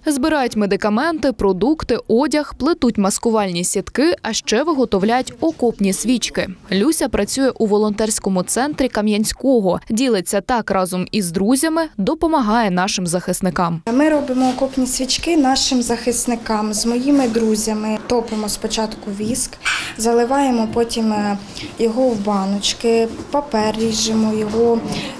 Збирають медикаменти, продукти, одяг, плетуть маскувальні сітки, а ще виготовляють окопні свічки. Люся працює у волонтерському центрі Кам'янського. Ділиться так разом із друзями, допомагає нашим захисникам. Ми робимо окопні свічки нашим захисникам з моїми друзями. Топимо спочатку віск, заливаємо потім його в баночки, папер ріжемо, його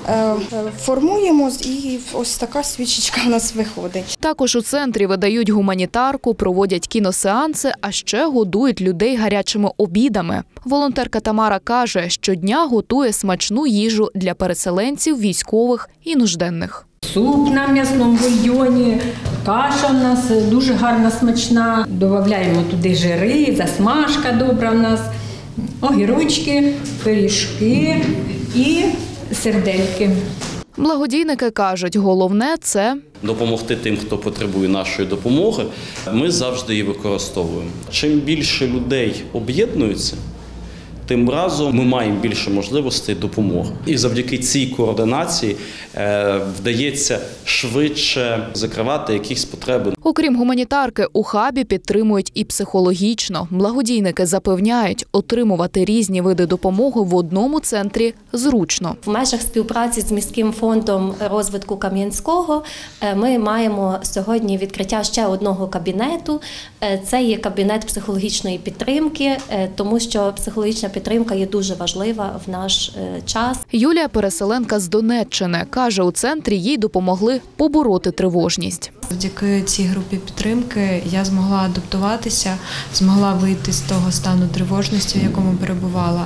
формуємо і ось така свічечка у нас виходить. Також у центрі видають гуманітарку, проводять кіносеанси, а ще годують людей гарячими обідами. Волонтерка Тамара каже, щодня готує смачну їжу для переселенців, військових і нужденних. Суп на м'ясному бульйоні, каша у нас дуже гарна, смачна. Додаємо туди жири, засмажка добра у нас, огірочки, пиріжки і сердельки. Благодійники кажуть, головне – це допомогти тим, хто потребує нашої допомоги. Ми завжди її використовуємо. Чим більше людей об'єднуються, тим разом ми маємо більше можливостей допомоги. І завдяки цій координації вдається швидше закривати якісь потреби. Окрім гуманітарки, у хабі підтримують і психологічно. Благодійники запевняють, отримувати різні види допомоги в одному центрі зручно. В межах співпраці з міським фондом розвитку Кам'янського ми маємо сьогодні відкриття ще одного кабінету. Це є кабінет психологічної підтримки, тому що психологічна підтримка є дуже важлива в наш час. Юлія – переселенка з Донеччини. Каже, у центрі їй допомогли побороти тривожність. Завдяки цій групі підтримки я змогла адаптуватися, змогла вийти з того стану тривожності, в якому перебувала.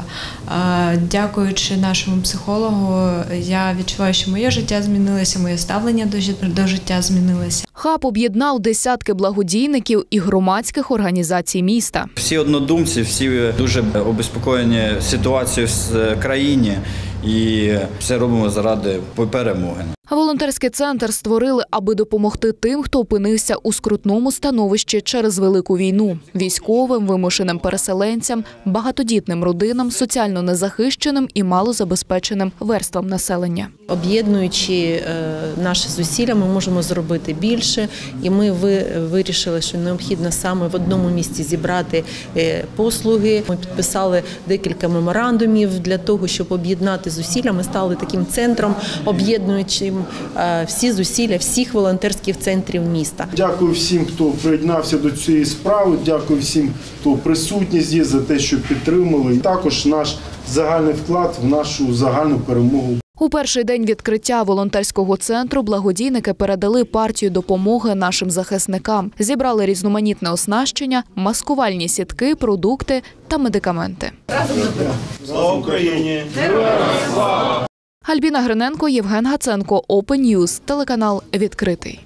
Дякуючи нашому психологу, я відчуваю, що моє життя змінилося, моє ставлення до життя змінилося. Хаб об'єднав десятки благодійників і громадських організацій міста. Всі однодумці, всі дуже обезпокоєні ситуацією в країні і все робимо заради перемоги. Волонтерський центр створили, аби допомогти тим, хто опинився у скрутному становищі через велику війну – військовим, вимушеним переселенцям, багатодітним родинам, соціально незахищеним і малозабезпеченим верствам населення. Об'єднуючи наші зусилля, ми можемо зробити більше. І ми вирішили, що необхідно саме в одному місці зібрати послуги. Ми підписали декілька меморандумів для того, щоб об'єднати зусилля. Ми стали таким центром, об'єднуючим всі зусилля всіх волонтерських центрів міста. Дякую всім, хто приєднався до цієї справи, дякую всім, хто присутній здесь, за те, що підтримали. І також наш загальний вклад в нашу загальну перемогу. У перший день відкриття волонтерського центру благодійники передали партію допомоги нашим захисникам. Зібрали різноманітне оснащення, маскувальні сітки, продукти та медикаменти. Слава Україні! Альбіна Гриненко, Євген Гаценко, Open News, телеканал «Відкритий».